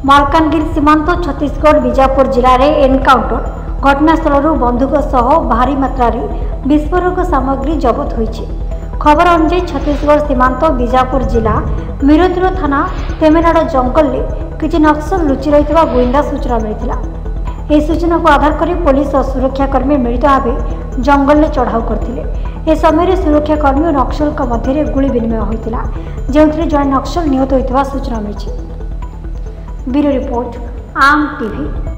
मालकानगिरी सीमांत छत्तीसगढ़ बीजापुर जिले में एनकाउंटर घटनास्थल बंधुक सह भारी मात्रा विस्फोरक सामग्री जबत होईछि। खबर अनुसार छत्तीसगढ़ सीमांत बीजापुर जिला मिरतुर थाना तेमेनाड़ जंगल में किसी नक्सल लुचि रही गुइंदा सूचना मिलता। यह सूचना को आधार कर पुलिस और सुरक्षाकर्मी मिलित भाव जंगल में चढ़ाऊ करते। ए समय सुरक्षाकर्मी और नक्सल मध्य गुली विनिमय होता, जो जड़े नक्सल निहत होता सूचना मिली। Bureau report Aam TV.